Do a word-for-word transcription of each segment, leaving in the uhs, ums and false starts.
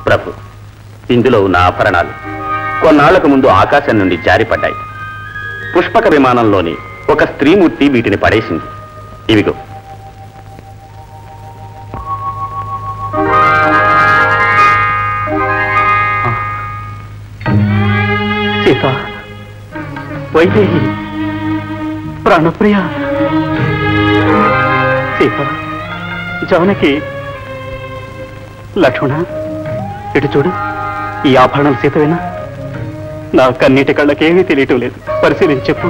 ప్రభు, ఇందులో ఉన్న ఆభరణాలు కొన్నాళ్లకు ముందు ఆకాశం నుండి జారిపడ్డాయి. పుష్పక విమానంలోని ఒక స్త్రీమూర్తి వీటిని పడేసింది. ఇవిగో. సీత, వైదేహి, ప్రాణప్రియ, సీత, జానకి, లక్ష్మణ, ఇటు చూడు. ఈ ఆభరణాలు సీతవేనా? నా కన్నీటి కళ్ళకేమీ తెలియటం లేదు. పరిశీలించి చెప్పు.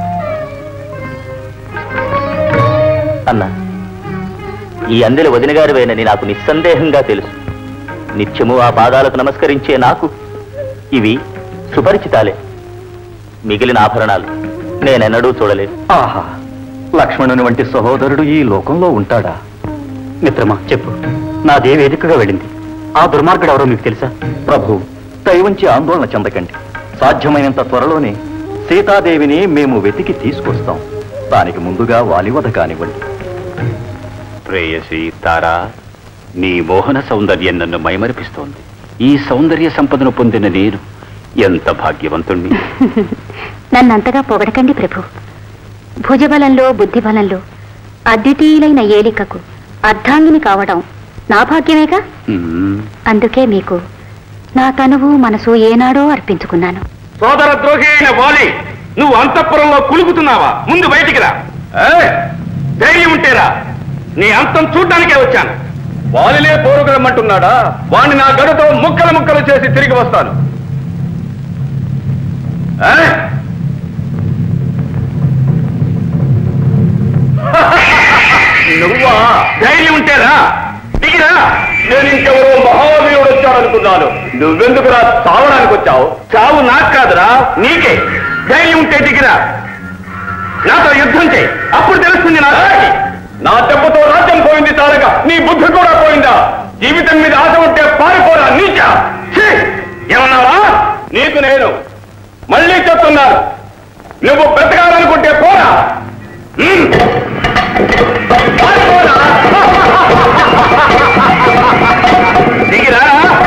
అన్నా, ఈ అందెల వదిన గారివేనని నాకు నిస్సందేహంగా తెలుసు. నిత్యము ఆ పాదాలకు నమస్కరించే నాకు ఇవి సుపరిచితాలే. మిగిలిన ఆభరణాలు నేనెన్నడూ చూడలేదు. ఆహా, లక్ష్మణుని వంటి సహోదరుడు ఈ లోకంలో ఉంటాడా? మిత్రమా, చెప్పు. నా దేవి వేదికగా వెళ్ళింది. ఆ దుర్మార్గుడు ఎవరో మీకు తెలుసా? ప్రభు, దయవుంచి ఆందోళన చెందకండి. సాధ్యమైనంత త్వరలోనే సీతాదేవిని మేము వెతికి తీసుకొస్తాం. దానికి ముందుగా వాలివధ కానివ్వండి. ప్రేయసి తారా, నీ మోహన సౌందర్యం నన్ను మైమరిపిస్తోంది. ఈ సౌందర్య సంపదను పొందిన నేను ఎంత భాగ్యవంతుణ్ణి. నన్నంతగా పొగడకండి ప్రభు. భుజబలంలో బుద్ధిబలంలో అద్వితీయులైన ఏలికకు అర్ధాంగిని కావడం నా భాగ్యమేగా. అందుకే మీకు నా తనువు మనసు ఏనాడో అర్పించుకున్నాను. సోదర ద్రోహి అయిన వాలి, నువ్వు అంతఃపురంలో కులుకుతున్నావా? ముందు బయటికి రా. ధైర్యం ఉంటేరా, నీ అంతం చూడ్డానికే వచ్చాను. వాలిలే పోరుకు రమ్మంటున్నాడా? వాణ్ణి నా గడుతో ముక్కలు ముక్కలు చేసి తిరిగి వస్తాను. నువ్వా? ధైర్యం ఉంటేరా, దిగిరా. నేను ఇంకెవరో మహావీరుడు వచ్చాడనుకున్నాను. నువ్వెందుకురా చావడానికి వచ్చావు? చావు నాకు కాదురా, నీకే. ధైర్యం ఉంటే దిగిరా, నాతో యుద్ధం చేయి. అప్పుడు తెలుస్తుంది నా శక్తి. నా దెబ్బతో రాజ్యం పోయింది చాలగా నీ బుద్ధి కూడా పోయిందా? జీవితం మీద ఆశ ఉంటే పారిపోరా నీచా. ఏమన్నావా? నీకు నేను మళ్ళీ చెప్తున్నాను, నువ్వు బ్రతకాలనుకుంటే పోరా. పారిపోరా. దిగిరా.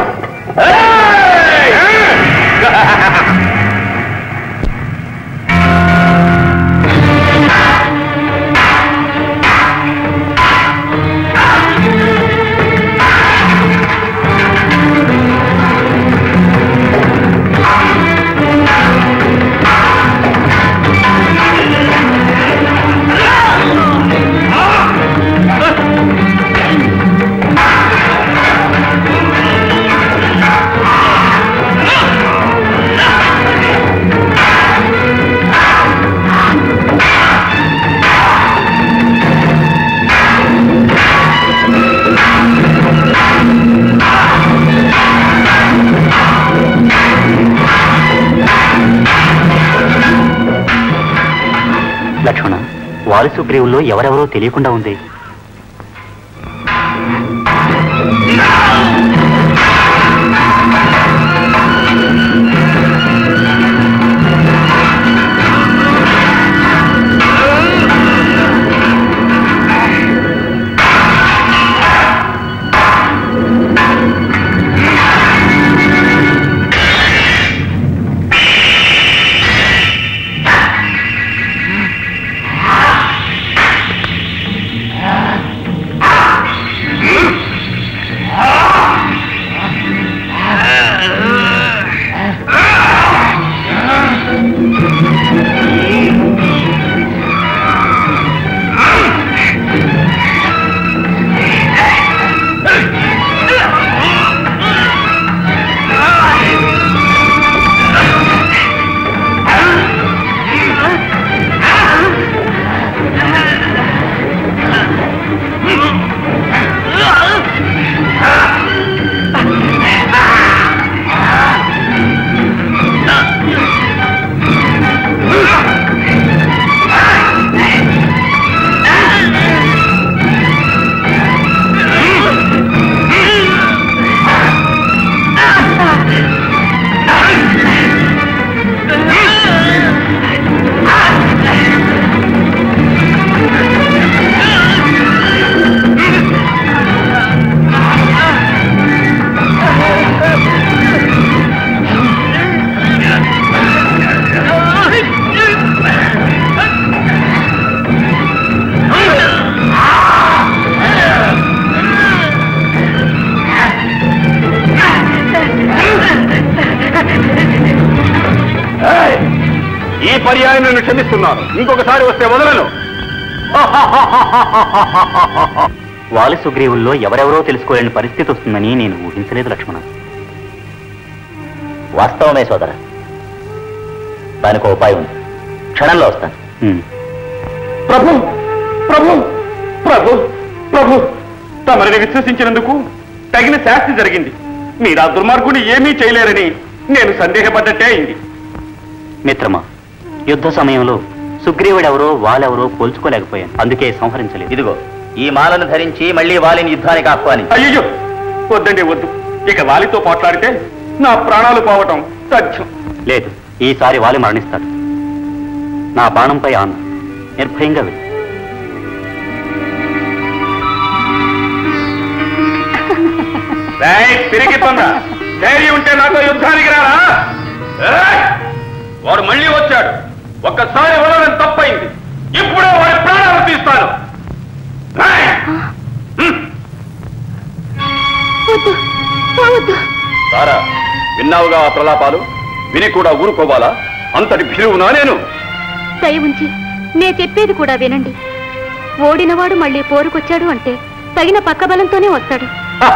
లక్ష్మణ, వాలి సుగ్రీవుల్లో ఎవరెవరో తెలియకుండా ఉంది. Yeah. పర్యాయం నేను క్షమిస్తున్నాను. ఇంకొకసారి వస్తే వదలను. వాలి సుగ్రీవుల్లో ఎవరెవరో తెలుసుకోలేని పరిస్థితి వస్తుందని నేను ఊహించలేదు లక్ష్మణ. వాస్తవమే సోదర, దానికి ఉపాయం ఉంది. క్షణంలో వస్తాను. ప్రభు ప్రభు ప్రభు ప్రభు తమరిని విశ్వసించినందుకు తగిన శాస్తి జరిగింది. మీరు ఆ దుర్మార్గుని ఏమీ చేయలేరని నేను సందేహపడ్డట్టే అయింది. మిత్రమా, యుద్ధ సమయంలో సుగ్రీవుడెవరో వాలెవరో పోల్చుకోలేకపోయాను, అందుకే సంహరించలేదు. ఇదిగో ఈ మాలను ధరించి మళ్ళీ వాలిని యుద్ధానికి ఆహ్వానించు. అయ్యో వద్దండి, వద్దు. ఇక వాలితో పోట్లాడితే నా ప్రాణాలు పోవటం తథ్యం. లేదు, ఈసారి వాలి మరణిస్తాడు. నా బాణంపై ఆన నిర్భయంగా వెళ్ళి. తిరిగి తొంద ధైర్యం ఉంటే నాతో యుద్ధానికి రారా? వాడు మళ్ళీ వచ్చాడు. ఒక్కసారి వదలని తప్పైంది. ఇప్పుడే వాడి ప్రాణాలు తీస్తాను. సారా, విన్నావుగా ఆ ప్రలాపాలు? విని కూడా ఊరుకోవాలా? అంతటి భిరువునా నేను? దయ ఉంచి నే చెప్పేది కూడా వినండి. ఓడినవాడు మళ్ళీ పోరుకొచ్చాడు అంటే తగిన పక్క బలంతోనే వస్తాడు.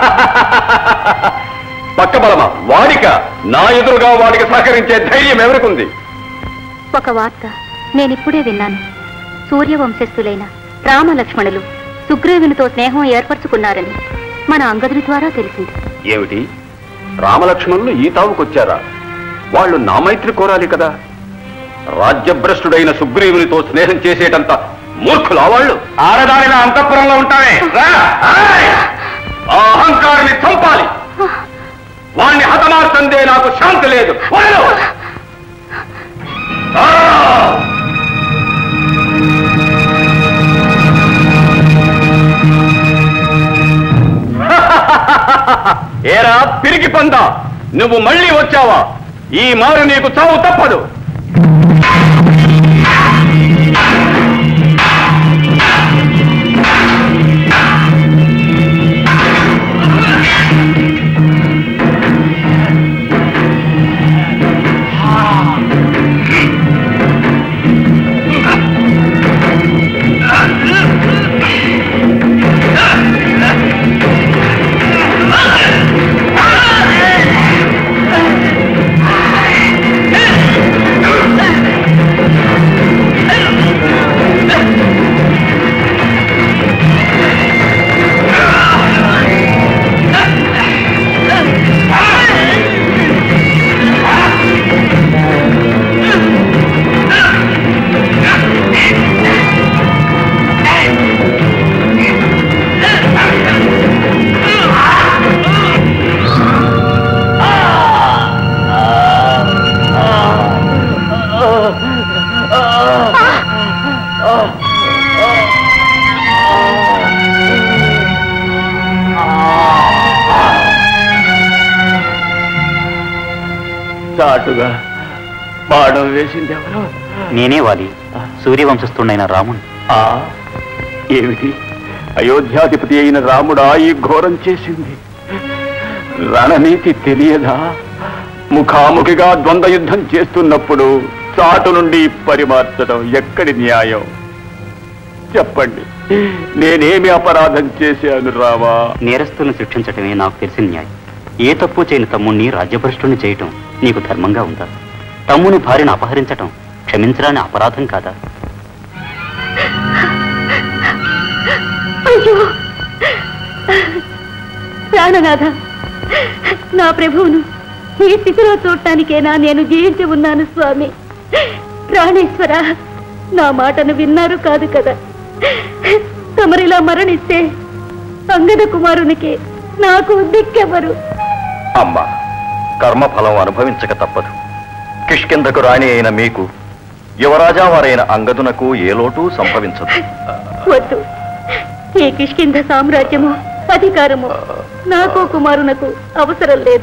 పక్క బలమా? వాడిక? నా ఎదురుగా వాడికి సహకరించే ధైర్యం ఎవరికుంది? ఒక వార్త నేనిప్పుడే విన్నాను. సూర్యవంశస్థులైన రామలక్ష్మణులు సుగ్రీవునితో స్నేహం ఏర్పరచుకున్నారని మన అంగదుని ద్వారా తెలిసింది. ఏమిటి? రామలక్ష్మణులు ఈ తావుకొచ్చారా? వాళ్ళు నా మైత్రి కోరాలి కదా. రాజ్యభ్రష్టుడైన సుగ్రీవునితో స్నేహం చేసేటంత మూర్ఖులా వాళ్ళు? ఆడదానిలా అంతఃపురంలో ఉంటావే. ఆ అహంకారాన్ని చంపాలి. వాణ్ణి హతమార్చందే నాకు శాంతి లేదు. ఏరా పిరికి పందా, నువ్వు మళ్ళీ వచ్చావా? ఈ మారు నీకు చావు తప్పదు. చాటుగా బాణం వేసింది ఎవరు? నేనే వాలి, సూర్యవంశస్థుడైన రాముడు. ఆ ఏమిటి? అయోధ్యాధిపతి అయిన రాముడా ఈ ఘోరం చేసింది? రణనీతి తెలియదా? ముఖాముఖిగా ద్వంద్వ యుద్ధం చేస్తున్నప్పుడు చాటు నుండి పరిమార్చడం ఎక్కడి న్యాయం? చెప్పండి, నేనేమి అపరాధం చేశాను రావా? నేరస్తులను శిక్షించటమే నాకు తెలిసిన న్యాయం. ఏ తప్పు చేయని తమ్ముణ్ణి రాజ్యభ్రష్టుని చేయటం నీకు ధర్మంగా ఉందా? తమ్ముని భార్యను అపహరించటం క్షమించరాని అపరాధం కాదా? అయ్యో ప్రాణనాథ, నా ప్రభువును ఈ స్థితిలో చూడటానికేనా నేను జీవించి ఉన్నాను స్వామి. ప్రాణేశ్వర, నా మాటను విన్నారు కాదు కదా. తమరిలా మరణిస్తే అంగద కుమారునికి నాకు దిక్కెవరు? అమ్మా, కర్మఫలం అనుభవించక తప్పదు. కిష్కిందకు రాణి అయిన మీకు యువరాజా వారైన అంగదునకు ఏ లోటు సంభవించదు. వద్దు, ఈ కిష్కింద సామ్రాజ్యము అధికారము నాకు కుమారునకు అవసరం లేదు.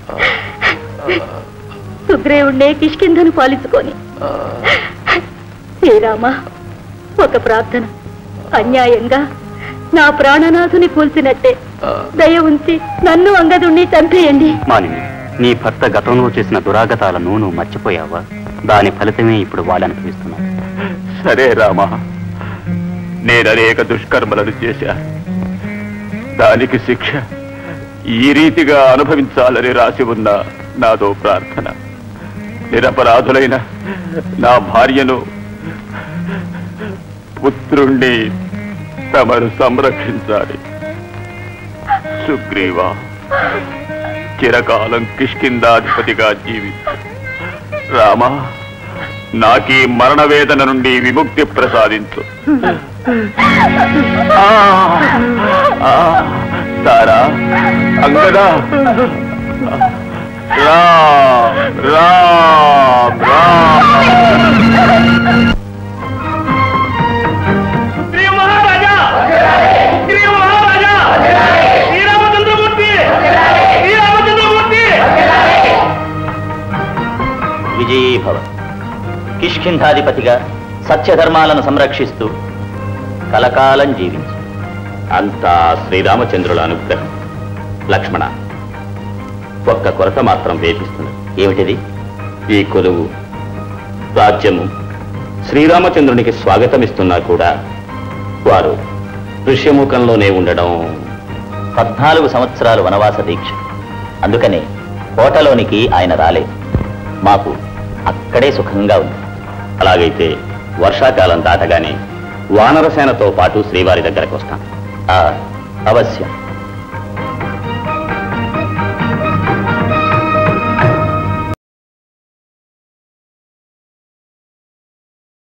సుగ్రీవుణ్ణే కిష్కిందను పాలించుకొని. శ్రీరామ, ఒక ప్రార్థన. అన్యాయంగా నా ప్రాణనాథుని కూల్చినట్టే దయ ఉంచి నన్ను అంగదుణ్ణి చంపేయండి. మానిని, నీ భర్త గతంలో చేసిన దురాగతాలను నువ్వు మర్చిపోయావా? దాని ఫలితమే ఇప్పుడు వాళ్ళు అనుభవిస్తున్నారు. సరే రామా, నేను అనేక దుష్కర్మలను చేశా. దానికి శిక్ష ఈ రీతిగా అనుభవించాలని రాసి ఉన్న నాదో ప్రార్థన. నిరపరాధులైన నా భార్యను, పుత్రుణ్ణి తమను సంరక్షించాలి. సుగ్రీవా, చిరకాలం కిష్కింధాధిపతిగా జీవించు. రామా, నాకీ మరణ వేదన నుండి విముక్తి ప్రసాదించు. తారా, అంగదా, రా రా రా. మహారాజా, మహారాజా, శ్రీరామచంద్రమూర్తి, శ్రీరామచంద్రమూర్తి. విజయీ భవ. కిష్కింధాధిపతిగా సత్యధర్మాలను సంరక్షిస్తూ కలకాలం జీవించు. అంతా శ్రీరామచంద్రుల అనుగ్రహం. లక్ష్మణ, ఒక్క కొరత మాత్రం వేధిస్తున్నది. ఏమిటిది? ఈ కొలువు, రాజ్యము శ్రీరామచంద్రునికి స్వాగతమిస్తున్నా కూడా వారు ఋష్యముఖంలోనే ఉండడం. పద్నాలుగు సంవత్సరాలు వనవాస దీక్ష. అందుకనే కోటలోనికి ఆయన రాలేదు. మాకు అక్కడే సుఖంగా ఉంది. అలాగైతే వర్షాకాలం దాటగానే వానరసేనతో పాటు శ్రీవారి దగ్గరకు వస్తాం. అవశ్యం.